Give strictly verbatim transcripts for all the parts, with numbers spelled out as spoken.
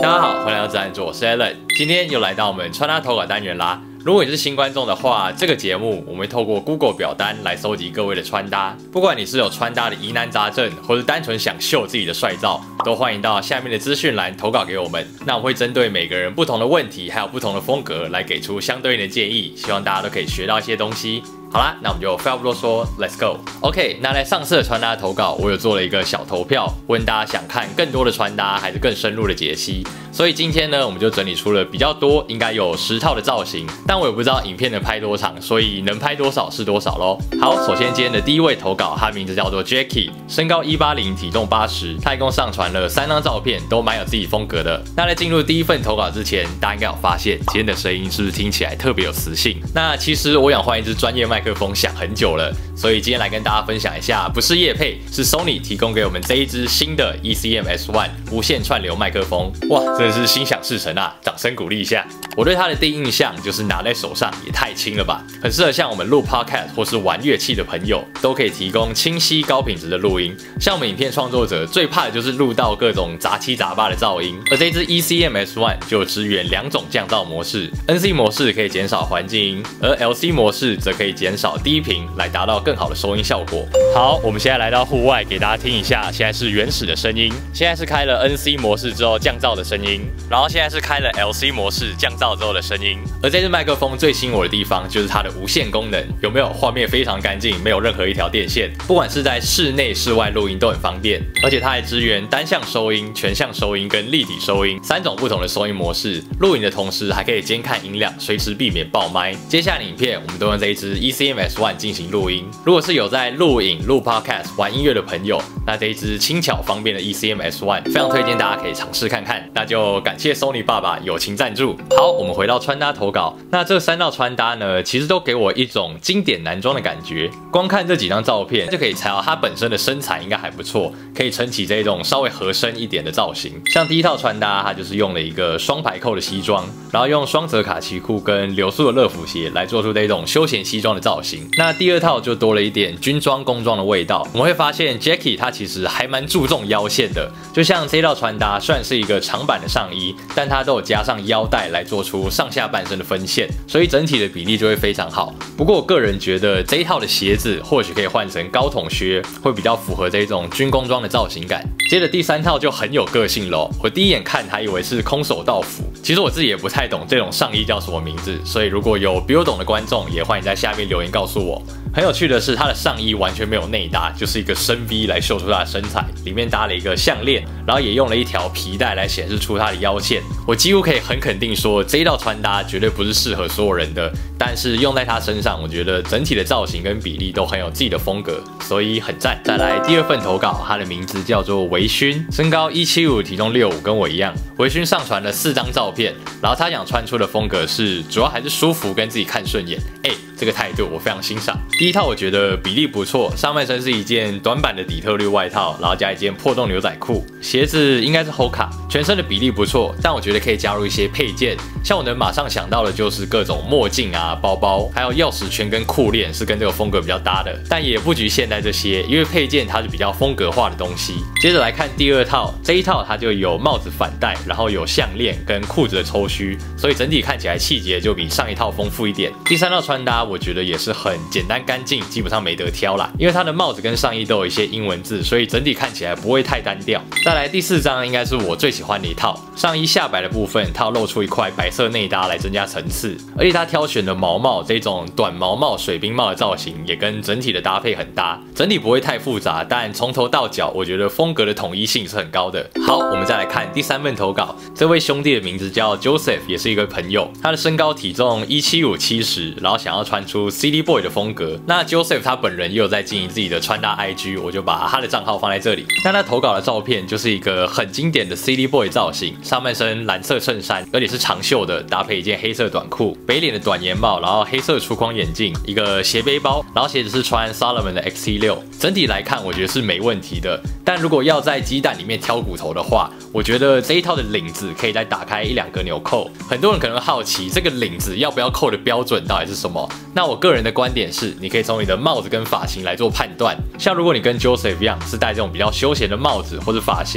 大家好，欢迎来到自然组，我是 Alan， 今天又来到我们穿搭投稿单元啦。如果你是新观众的话，这个节目我们会透过 Google 表单来收集各位的穿搭，不管你是有穿搭的疑难杂症，或是单纯想秀自己的帅照，都欢迎到下面的资讯栏投稿给我们。那我会针对每个人不同的问题，还有不同的风格来给出相对应的建议，希望大家都可以学到一些东西。好啦，那我们就废话不多说 ，Let's go。OK， 那在上次的穿搭投稿，我有做了一个小投票，问大家想看更多的穿搭，还是更深入的解析。所以今天呢，我们就整理出了比较多，应该有十套的造型，但我也不知道影片能拍多长，所以能拍多少是多少咯。好，首先今天的第一位投稿，他名字叫做 Jackie， 身高一八零，体重八十，他一共上传了三张照片，都蛮有自己风格的。那在进入第一份投稿之前，大家应该有发现今天的声音是不是听起来特别有磁性？那其实我想换一支专业麦克风想很久了，所以今天来跟大家分享一下，不是业配，是 Sony 提供给我们这一支新的 E C M S 一 无线串流麦克风。哇，真的是心想事成啊！掌声鼓励一下。我对它的第一印象就是拿在手上也太轻了吧，很适合像我们录 podcast 或是玩乐器的朋友，都可以提供清晰高品质的录音。像我们影片创作者最怕的就是录到各种杂七杂八的噪音，而这支 E C M S 一 就支援两种降噪模式 ，N C 模式可以减少环境音，而 L C 模式则可以减少低频，来达到更好的收音效果。好，我们现在来到户外，给大家听一下，现在是原始的声音，现在是开了 N C 模式之后降噪的声音，然后现在是开了 L C 模式降噪之后的声音。而这支麦克风最吸引我的地方就是它的无线功能，有没有？画面非常干净，没有任何一条电线，不管是在室内、室外录音都很方便。而且它还支援单向收音、全向收音跟立体收音三种不同的收音模式。录影的同时还可以监看音量，随时避免爆麦。接下来的影片我们都用这一支 E C M S 一 进行录音。如果是有在录影、录 podcast、玩音乐的朋友，那这一支轻巧方便的 E C M S 一 非常推荐大家可以尝试看看。那就感谢 Sony 爸爸友情赞助。好，我们回到穿搭投稿。那这三道穿搭呢，其实都给我一种经典男装的感觉。光看这几张照片就可以猜到他本身的身材应该还不错，可以撑起这种稍微合身一点的造型。像第一套穿搭，它就是用了一个双排扣的西装，然后用双泽卡其裤跟流苏的乐福鞋来做出这种休闲西装的造型。那第二套就多了一点军装工装的味道。我们会发现 Jackie 他其实还蛮注重腰线的，就像这套穿搭虽然是一个长版的上衣，但它都有加上腰带来做出上下半身的分线，所以整体的比例就会非常好。不过我个人觉得这一套的鞋子或许可以换成高筒靴，会比较符合这种军工装的造型感。接着第三套就很有个性咯，我第一眼看还以为是空手道服，其实我自己也不太懂这种上衣叫什么名字，所以如果有比我懂的观众，也欢迎在下面留言告诉我。很有趣的是，它的上衣完全没有内搭，就是一个深 V 来秀出它的身材，里面搭了一个项链，然后也用了一条皮带来显示出它的腰线。我几乎可以很肯定说，这一套穿搭绝对不是适合所有人的，但是用在它身上，我觉得整体的造型跟比例都很有自己的风格，所以很赞。再来第二份投稿，它的名字叫做微醺，身高一七五，体重六五，跟我一样。微醺上传了四张照片，然后他想穿出的风格是主要还是舒服跟自己看顺眼。哎、欸，这个态度我非常欣赏。第一套我觉得比例不错，上半身是一件短版的底特律外套，然后加一件破洞牛仔裤，鞋子应该是 Hoka， 全身的比例不错，但我觉得可以加入一些配件，像我能马上想到的就是各种墨镜啊、包包，还有钥匙圈跟裤链是跟这个风格比较搭的，但也不局限在这些，因为配件它是比较风格化的东西。接着来看第二套，这一套它就有帽子反戴，然后有项链跟裤子的抽须，所以整体看起来细节就比上一套丰富一点。第三套穿搭我觉得也是很简单干净，基本上没得挑啦，因为它的帽子跟上衣都有一些英文字，所以整体看起来不会太单调。再来第四张应该是我最喜欢的一套，上衣下摆的部分它露出一块白色内搭来增加层次，而且它挑选的毛帽这种短毛帽、水冰帽的造型也跟整体的搭配很搭，整体不会太复杂，但从头到脚我觉得风格的统一性是很高的。好，我们再来看第三份投稿，这位兄弟的名字叫 Joseph， 也是一个朋友，他的身高体重一七五七十，然后想要穿出 City Boy 的风格。那 Joseph 他本人也有在经营自己的穿搭 I G， 我就把他的账号放在这里。那他投稿的照片就是一个很经典的 City Boy 造型，上半身蓝色衬衫，而且是长袖的，搭配一件黑色短裤，北脸的短檐帽，然后黑色粗框眼镜，一个斜背包，然后鞋子是穿 Salomon 的 X T 六。整体来看，我觉得是没问题的。但如果要在鸡蛋里面挑骨头的话，我觉得这一套的领子可以再打开一两个纽扣。很多人可能会好奇，这个领子要不要扣的标准到底是什么？那我个人的观点是，你可以从你的帽子跟发型来做判断。像如果你跟 Joseph 一样是戴这种比较休闲的帽子或者发型，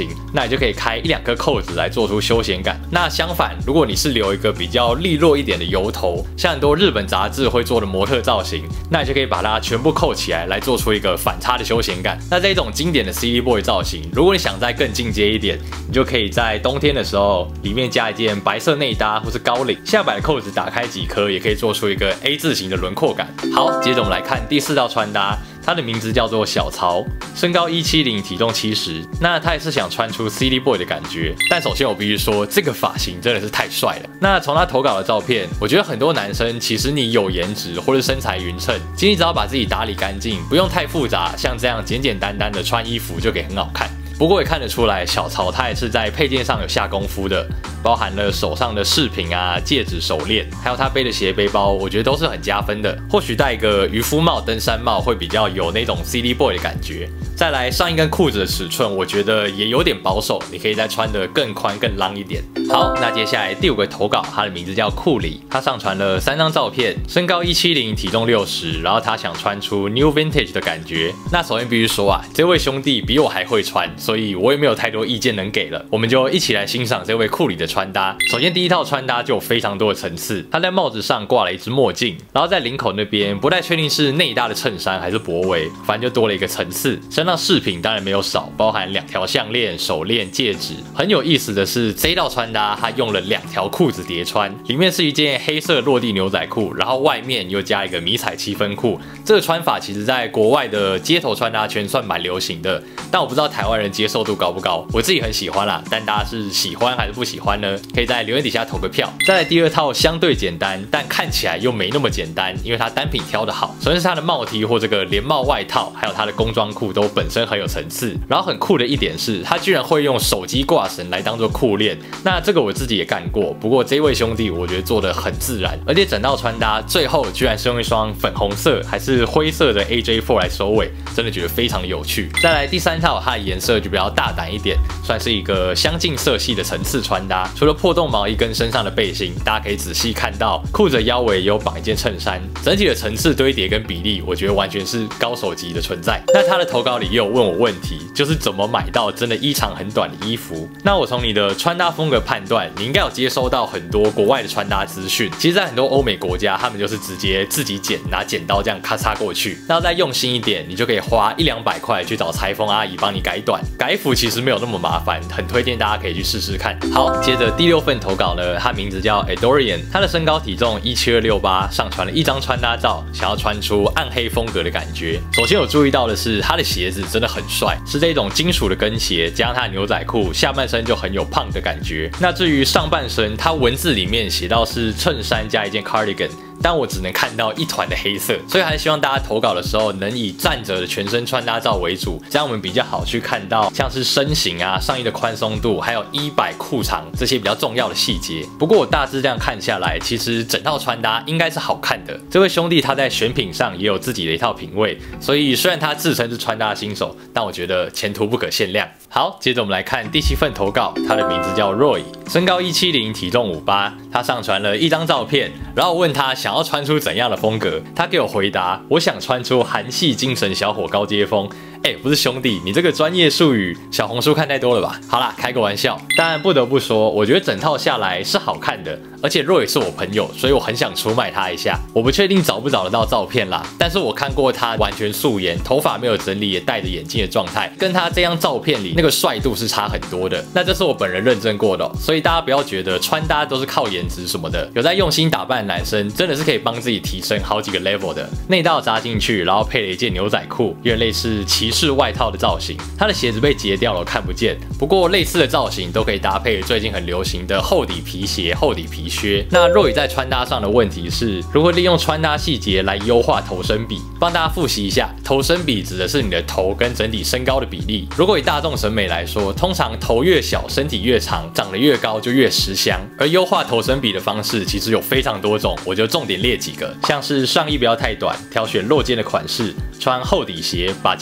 型，那你就可以开一两颗扣子来做出休闲感。那相反，如果你是留一个比较利落一点的油头，像很多日本杂志会做的模特造型，那你就可以把它全部扣起来，来做出一个反差的休闲感。那这种经典的 City Boy 造型，如果你想再更进阶一点，你就可以在冬天的时候里面加一件白色内搭或是高领，下摆的扣子打开几颗，也可以做出一个 A 字形的轮廓感。好，接着我们来看第四道穿搭。他的名字叫做小曹，身高一七零，体重七十。那他也是想穿出 City Boy 的感觉，但首先我必须说，这个发型真的是太帅了。那从他投稿的照片，我觉得很多男生其实你有颜值或者身材匀称，其实你只要把自己打理干净，不用太复杂，像这样简简单单的穿衣服就可以很好看。不过也看得出来，小曹他也是在配件上有下功夫的，包含了手上的饰品啊、戒指、手链，还有他背的斜背包，我觉得都是很加分的。或许戴一个渔夫帽、登山帽会比较有那种 City Boy 的感觉。再来上一根裤子的尺寸，我觉得也有点保守，你可以再穿得更宽、更浪一点。好，那接下来第五个投稿，他的名字叫库里，他上传了三张照片，身高一七零，体重六十，然后他想穿出 New Vintage 的感觉。那首先必须说啊，这位兄弟比我还会穿，所以我也没有太多意见能给了。我们就一起来欣赏这位库里的穿搭。首先第一套穿搭就有非常多的层次，他在帽子上挂了一只墨镜，然后在领口那边不太确定是内搭的衬衫还是脖围，反正就多了一个层次。身上饰品当然没有少，包含两条项链、手链、戒指。很有意思的是，这一套穿搭他用了两条裤子叠穿，里面是一件黑色落地牛仔裤，然后外面又加一个迷彩七分裤。这个穿法其实在国外的街头穿搭圈算蛮流行的，但我不知道台湾人接受度高不高。我自己很喜欢啦，但大家是喜欢还是不喜欢呢？可以在留言底下投个票。再来第二套相对简单，但看起来又没那么简单，因为它单品挑得好。首先是它的帽 T 或这个连帽外套，还有它的工装裤都本身很有层次。然后很酷的一点是，它居然会用手机挂绳来当做裤链。那这个我自己也干过，不过这位兄弟我觉得做得很自然，而且整套穿搭最后居然是用一双粉红色还是灰色的 A J 四 来收尾，真的觉得非常的有趣。再来第三套，它的颜色就比较大胆一点，算是一个相近色系的层次穿搭。除了破洞毛衣跟身上的背心，大家可以仔细看到裤子腰围也有绑一件衬衫，整体的层次堆叠跟比例，我觉得完全是高手级的存在。那他的投稿里也有问我问题，就是怎么买到真的衣长很短的衣服。那我从你的穿搭风格判断，你应该有接收到很多国外的穿搭资讯。其实，在很多欧美国家，他们就是直接自己剪，拿剪刀这样咔嚓过去。那再用心一点，你就可以花一两百块去找裁缝阿姨帮你改短。改服其实没有那么麻烦，很推荐大家可以去试试看。好，接着第六份投稿呢，他名字叫 Adorian， 他的身高体重一七二六八，上传了一张穿搭照，想要穿出暗黑风格的感觉。首先有注意到的是，他的鞋子真的很帅，是这种金属的跟鞋，加上他的牛仔裤，下半身就很有胖的感觉。那至于上半身，他文字里面写到是衬衫加一件 cardigan。但我只能看到一团的黑色，所以还是希望大家投稿的时候能以站着的全身穿搭照为主，这样我们比较好去看到像是身形啊、上衣的宽松度，还有衣摆、裤长这些比较重要的细节。不过我大致这样看下来，其实整套穿搭应该是好看的。这位兄弟他在选品上也有自己的一套品味，所以虽然他自称是穿搭新手，但我觉得前途不可限量。好，接着我们来看第七份投稿，他的名字叫 Roy， 身高一七零，体重五八，他上传了一张照片，然后我问他想要穿出怎样的风格，他给我回答，我想穿出韩系精神小伙高阶风。哎、欸，不是兄弟，你这个专业术语小红书看太多了吧？好啦，开个玩笑。但不得不说，我觉得整套下来是好看的，而且Roy是我朋友，所以我很想出卖他一下。我不确定找不找得到照片啦，但是我看过他完全素颜，头发没有整理，也戴着眼镜的状态，跟他这张照片里那个帅度是差很多的。那这是我本人认证过的、哦，所以大家不要觉得穿搭都是靠颜值什么的，有在用心打扮的男生真的是可以帮自己提升好几个 level 的。内道扎进去，然后配了一件牛仔裤，有点类似骑士外套的造型。他的鞋子被截掉了，我看不见。不过类似的造型都可以搭配最近很流行的厚底皮鞋、厚底皮靴。那Roy在穿搭上的问题是如何利用穿搭细节来优化头身比。帮大家复习一下，头身比指的是你的头跟整体身高的比例。如果以大众审美来说，通常头越小，身体越长，长得越高就越吃香。而优化头身比的方式其实有非常多种，我就重点列几个，像是上衣不要太短，挑选露肩的款式，穿厚底鞋，把肩膀练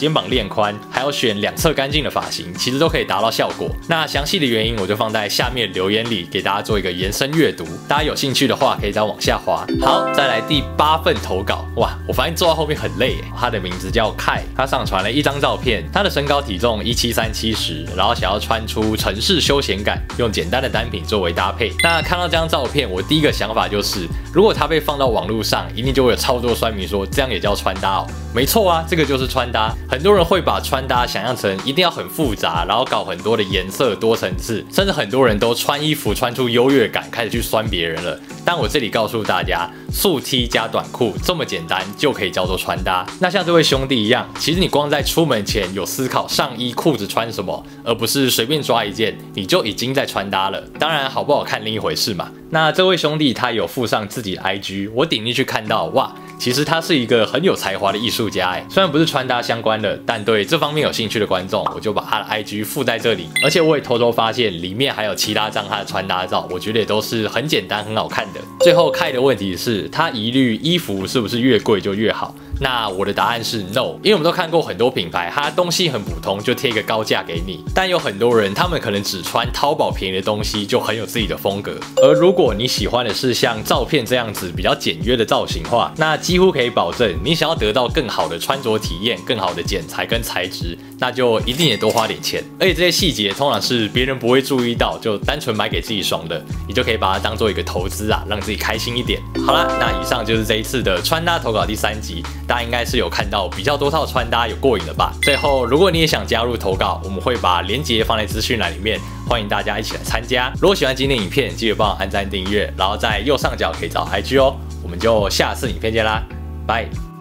线宽，还有选两侧干净的发型，其实都可以达到效果。那详细的原因我就放在下面留言里，给大家做一个延伸阅读。大家有兴趣的话，可以再往下滑。好，再来第八份投稿。哇，我发现做到后面很累耶。他的名字叫凯，他上传了一张照片，他的身高体重一七三七十，然后想要穿出城市休闲感，用简单的单品作为搭配。那看到这张照片，我第一个想法就是，如果他被放到网络上，一定就会有超多酸民说这样也叫穿搭哦。没错啊，这个就是穿搭。很多人会把穿搭想象成一定要很复杂，然后搞很多的颜色、多层次，甚至很多人都穿衣服穿出优越感，开始去酸别人了。但我这里告诉大家，素 T 加短裤这么简单就可以叫做穿搭。那像这位兄弟一样，其实你光在出门前有思考上衣、裤子穿什么，而不是随便抓一件，你就已经在穿搭了。当然好不好看另一回事嘛。那这位兄弟他有附上自己的 I G， 我点进去看到，哇，其实他是一个很有才华的艺术家哎。虽然不是穿搭相关的，但对这方面有兴趣的观众，我就把他的 I G 附在这里。而且我也偷偷发现里面还有其他张他的穿搭照，我觉得也都是很简单、很好看的。最后开的问题是，他疑虑衣服是不是越贵就越好？那我的答案是 no， 因为我们都看过很多品牌，它东西很普通，就贴一个高价给你。但有很多人，他们可能只穿淘宝便宜的东西，就很有自己的风格。而如果你喜欢的是像照片这样子比较简约的造型化，那几乎可以保证，你想要得到更好的穿着体验、更好的剪裁跟材质，那就一定也多花点钱。而且这些细节通常是别人不会注意到，就单纯买给自己爽的，你就可以把它当做一个投资啊，让自己开心一点。好啦，那以上就是这一次的穿搭投稿第三集。大家应该是有看到比较多套穿搭，有过瘾了吧？最后，如果你也想加入投稿，我们会把连结放在资讯栏里面，欢迎大家一起来参加。如果喜欢今天的影片，记得帮我按赞订阅，然后在右上角可以找 I G 哦。我们就下次影片见啦，拜。